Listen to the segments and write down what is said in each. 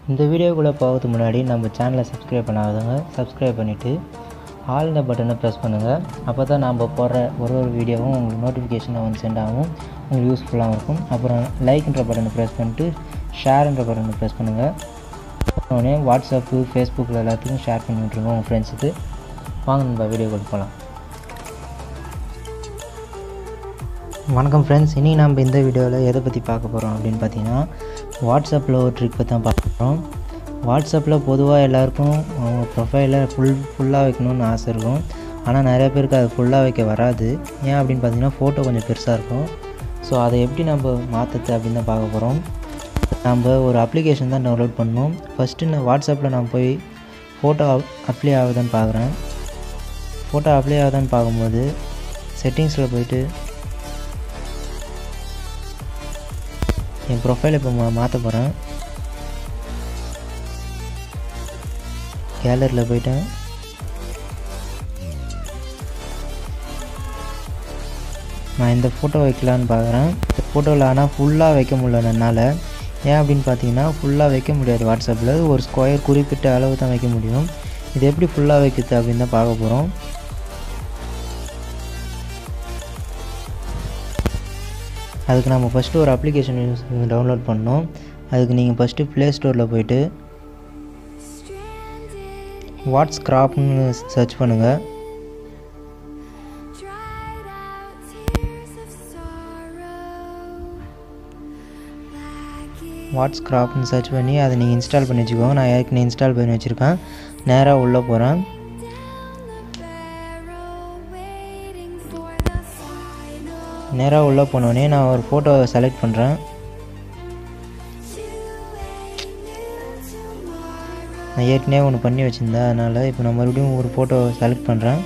இந்த வீடியோக்குள்ளே போகிறதுக்கு முன்னாடி நம்ம சேனலை சப்ஸ்கிரைப் பண்ணாதவங்க சப்ஸ்கிரைப் பண்ணிவிட்டு ஆல் இந்த பட்டனை ப்ரெஸ் பண்ணுங்கள். அப்போ தான் நம்ம போடுற ஒரு வீடியோவும் உங்களுக்கு நோட்டிஃபிகேஷனாக வந்து சென்ட் ஆகும், உங்களுக்கு யூஸ்ஃபுல்லாகவும் இருக்கும். அப்புறம் லைக்ன்ற பட்டனை ப்ரெஸ் பண்ணிட்டு ஷேர்ன்ற பட்டனை ப்ரெஸ் பண்ணுங்கள். உடனே வாட்ஸ்அப்பு ஃபேஸ்புக்கில் எல்லாத்துக்கும் ஷேர் பண்ணி விட்ருங்க உங்கள் ஃப்ரெண்ட்ஸுக்கு. வாங்க நம்ம வீடியோக்குள்ளே போகலாம். வணக்கம் ஃப்ரெண்ட்ஸ், இன்றைக்கி நம்ம இந்த வீடியோவில் எதை பற்றி பார்க்க போகிறோம் அப்படின்னு பார்த்தீங்கன்னா, வாட்ஸ்அப்பில் ஒரு ட்ரிக் பற்றி தான் பார்க்க போகிறோம். வாட்ஸ்அப்பில் பொதுவாக எல்லாேருக்கும் அவங்க ப்ரொஃபைலை ஃபுல்லாக வைக்கணும்னு ஆசை இருக்கும். ஆனால் நிறைய பேருக்கு அது ஃபுல்லாக வைக்க வராது. ஏன் அப்படின்னு பார்த்தீங்கன்னா, ஃபோட்டோ கொஞ்சம் பெருசாக இருக்கும். ஸோ அதை எப்படி நம்ம மாற்றுறது அப்படின்னு தான் பார்க்க போகிறோம். நம்ம ஒரு அப்ளிகேஷன் தான் டவுன்லோட் பண்ணணும். ஃபஸ்ட்டு நான் வாட்ஸ்அப்பில் நான் போய் ஃபோட்டோ அப்ளை ஆகுதான்னு பார்க்குறேன். ஃபோட்டோ அப்ளை ஆகுதான்னு பார்க்கும்போது செட்டிங்ஸில் போய்ட்டு என் ப்ரொஃபைலை இப்போ மாற்ற போகிறேன். கேலரியில் போய்ட்டேன். நான் இந்த ஃபோட்டோ வைக்கலான்னு பார்க்குறேன். இந்த ஃபோட்டோவில் ஆனால் ஃபுல்லாக வைக்க முடியல என்னால். ஏன் அப்படின்னு பார்த்தீங்கன்னா, ஃபுல்லாக வைக்க முடியாது. வாட்ஸ்அப்பில் ஒரு ஸ்கொயர் குறிப்பிட்ட அளவு தான் வைக்க முடியும். இது எப்படி ஃபுல்லாக வைக்கிறது அப்படின்னு தான் பார்க்க போகிறோம். அதுக்கு நம்ம ஃபஸ்ட்டு ஒரு அப்ளிகேஷன் டவுன்லோட் பண்ணோம். அதுக்கு நீங்கள் ஃபஸ்ட்டு ப்ளே ஸ்டோரில் போய்ட்டு வாட்ஸ்கிராப்னு சர்ச் பண்ணுங்கள். வாட்ஸ்கிராப்னு சர்ச் பண்ணி அதை நீங்கள் இன்ஸ்டால் பண்ணி வச்சுக்கோங்க. நான் ஏற்கனவே இன்ஸ்டால் பண்ணி வச்சுருக்கேன். நேராக உள்ளே போகிறேன். நேராக உள்ளே போனோடனே நான் ஒரு ஃபோட்டோவை செலக்ட் பண்ணுறேன். நான் ஏற்கனவே ஒன்று பண்ணி வச்சுருந்தேன், அதனால் இப்போ நான் மறுபடியும் ஒரு ஃபோட்டோவை செலக்ட் பண்ணுறேன்.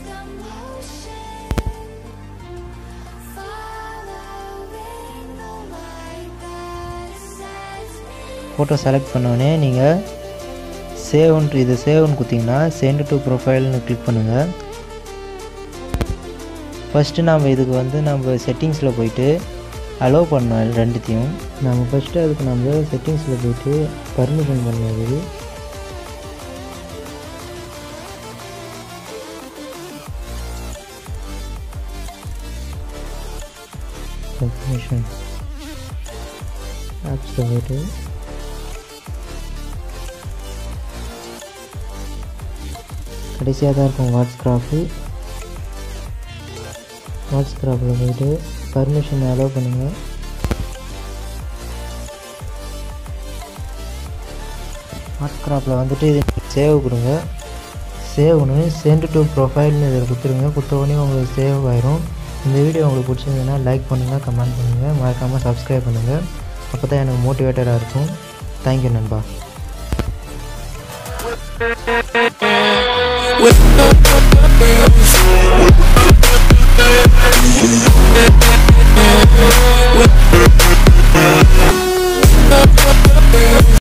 ஃபோட்டோ செலக்ட் பண்ணோடனே நீங்கள் சேவ்னு கொடுத்தீங்கன்னா சென்ட் டு ப்ரொஃபைல்னு கிளிக் பண்ணுங்கள். ஃபஸ்ட்டு நம்ம இதுக்கு நம்ம செட்டிங்ஸில் போய்ட்டு அலோவ் பண்ணோம் ரெண்டுத்தையும். நம்ம ஃபஸ்ட்டு அதுக்கு நம்ம செட்டிங்ஸில் போய்ட்டு பர்மிஷன் பண்ணுறது. பர்மிஷன் ஆப்ஸில் போய்ட்டு கடைசியாக தான் இருக்கும் வாட்ஸ்கிராப்பில் போய்ட்டு பர்மிஷன் அலோவ் பண்ணுங்கள். வாட்ஸ்கிராப்பில் இது சேவ் கொடுங்க. சேவ் ஒன்று சென்ட் டு ப்ரொஃபைல்னு இதில் கொடுத்துருங்க. கொடுத்த உடனே உங்களுக்கு சேவ் ஆயிரும். இந்த வீடியோ உங்களுக்கு பிடிச்சிருந்ததுன்னா லைக் பண்ணுங்கள், கமெண்ட் பண்ணுங்கள், மறக்காமல் சப்ஸ்கிரைப் பண்ணுங்கள். அப்போ தான் எனக்கு மோட்டிவேட்டடாக இருக்கும். தேங்க்யூ நண்பா.